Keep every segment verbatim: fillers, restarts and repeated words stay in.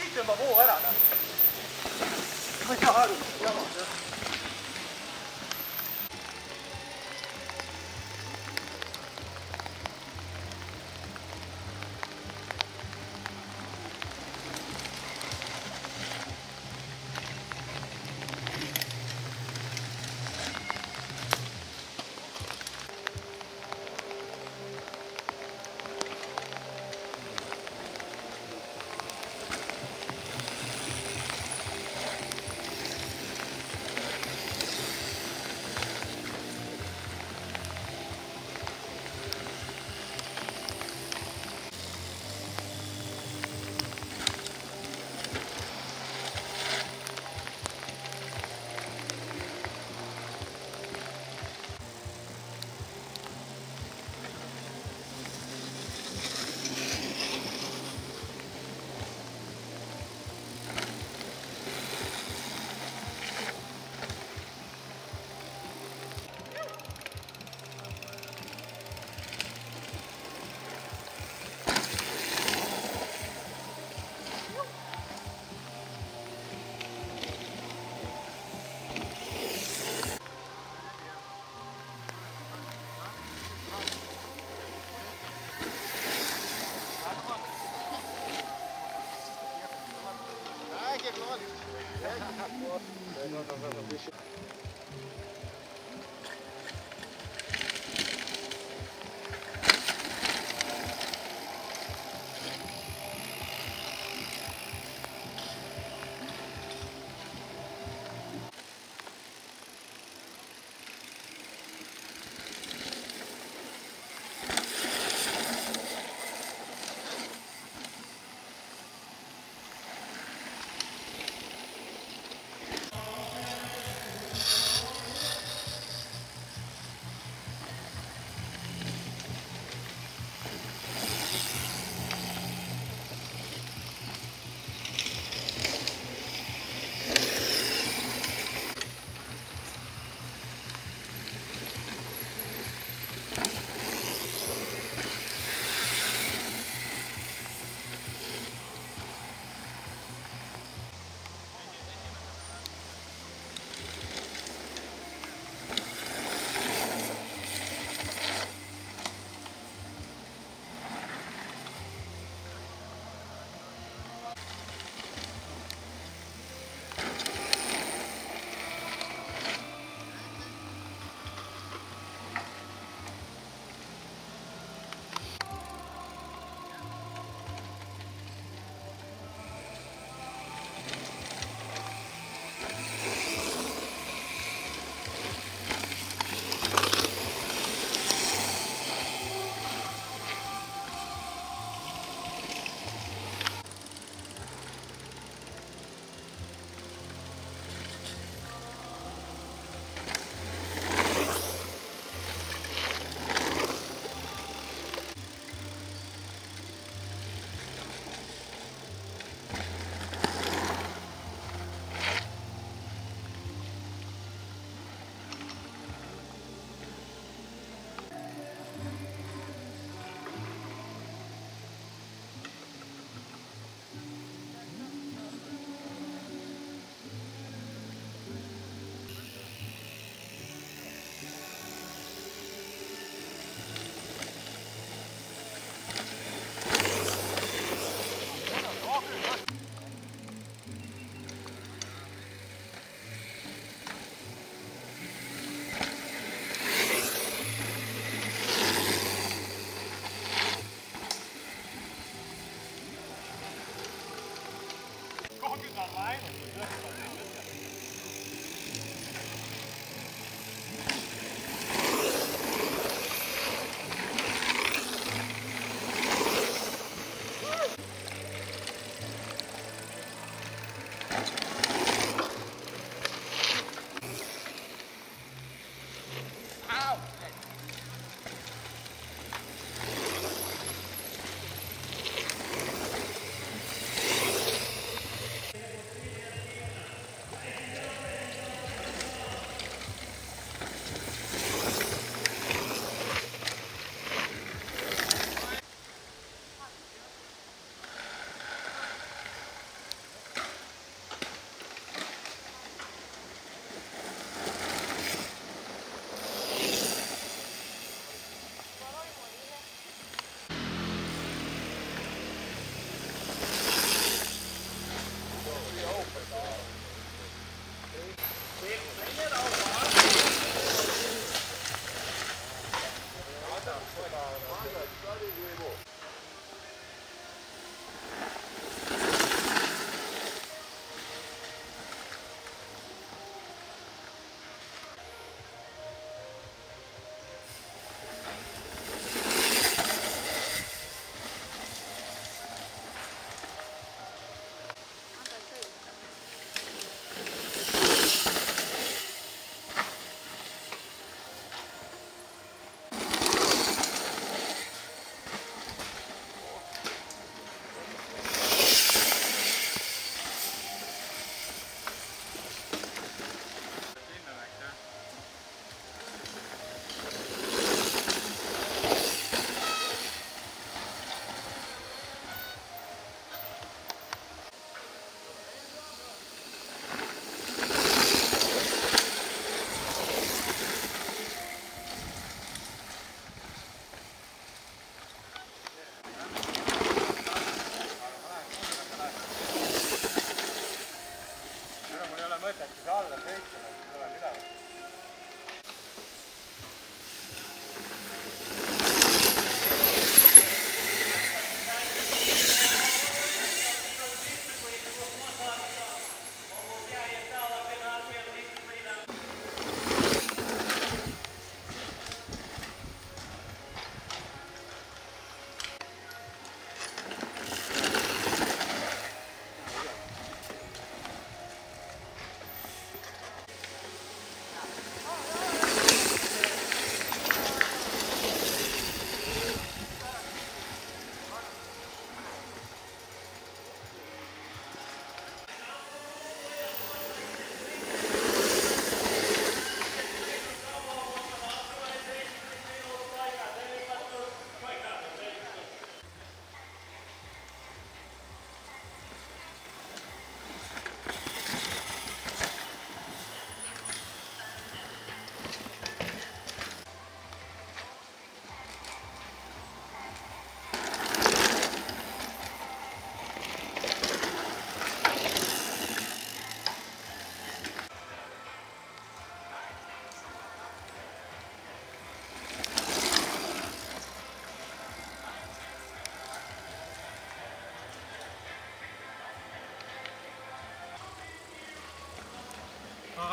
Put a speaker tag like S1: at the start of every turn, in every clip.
S1: 这么不完了的，他小孩儿不要老师。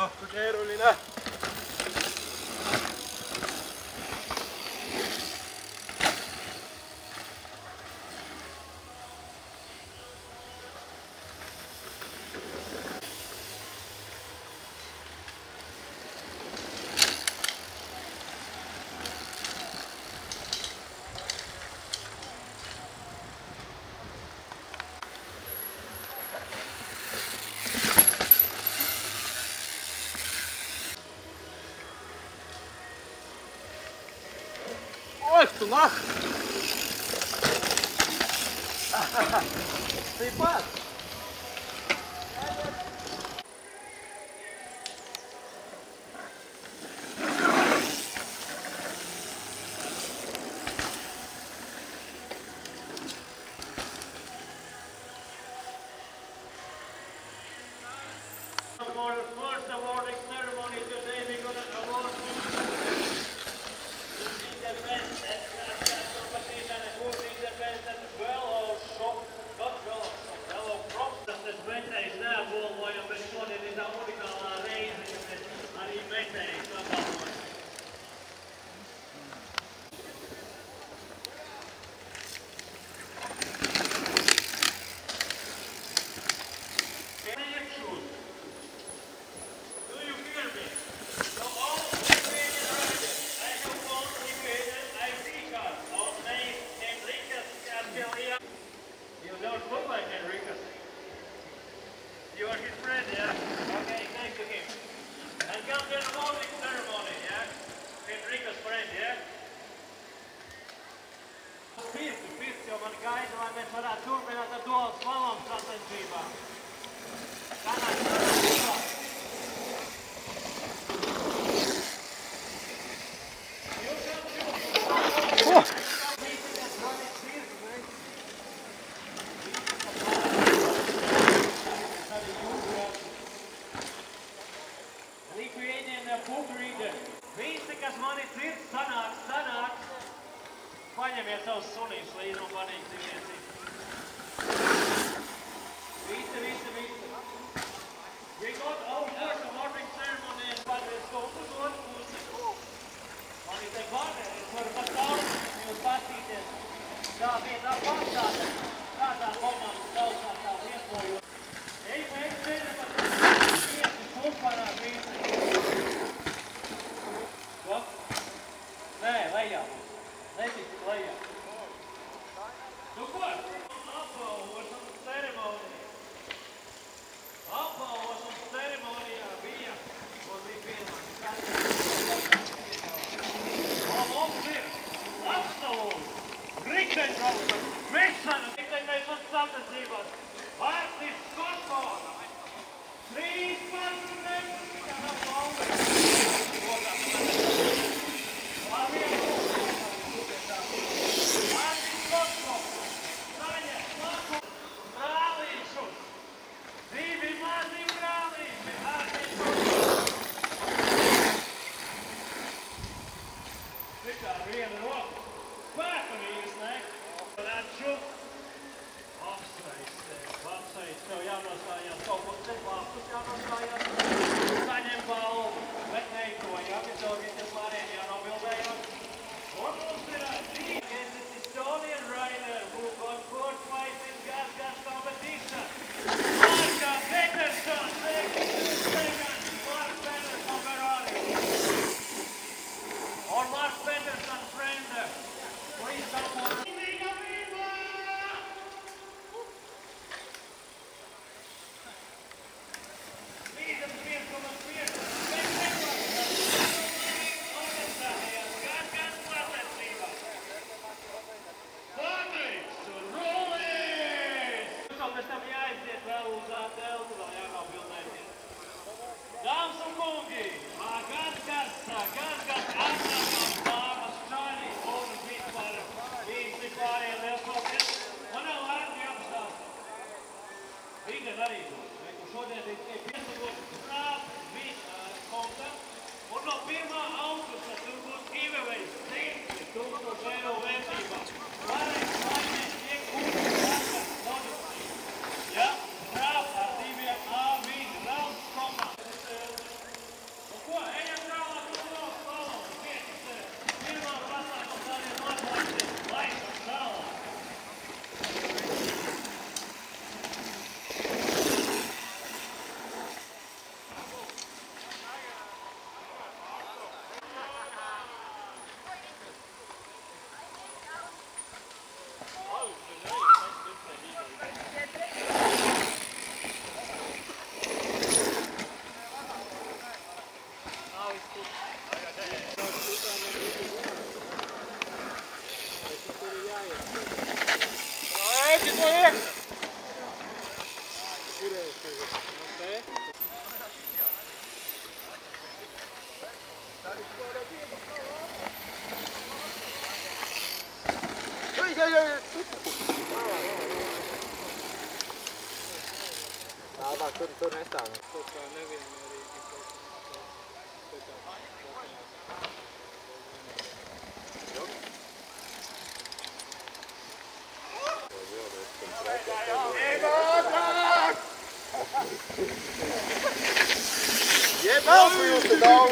S2: Oh, kui keeruline. Oi, nach! Taip pat.
S3: First awarding ceremony today, we're going to award the best at competition and who is the best at well shop, not well shop, well prop. Tas metējs neapbolojam, bet šodien ir tā unikālā reize, kad arī metējs apbalvojas. You are his friend, yeah? Okay, thanks to him. And come to the awarding ceremony, yeah? Enrico's friend, yeah? Pirti, pirti, jo man gaida, lai mēs varētu turpināt ar dual slalom sacensībām. Sanāk, sanāk, visi, kas mani dzird, sanāk, sanāk. Paņemiet savus sunīšus līdzi un panīksimies. Visi, visi, visi. We got our first awarding ceremony, but let's go to the other pusi. Man ir te gada, es varu pat daudz jūs pastīties. Tā bija tā pašāda, kādā komanda saucās tā vienpojot. Ej, mēs ceļam pat pieci šurparā visi. Ko? Nē, lejā. Netici lejā. Nu ko? Apbalvošanas ceremonija. Apbalvošanas ceremonijā bija, ko bija pirmā. O, mums ir absolūti riteņbraucam, mešana, riteņbraucam sacensībās. Vārtis Skotona. trīspadsmit
S2: bara kunde nästan.
S4: Get out for you to go.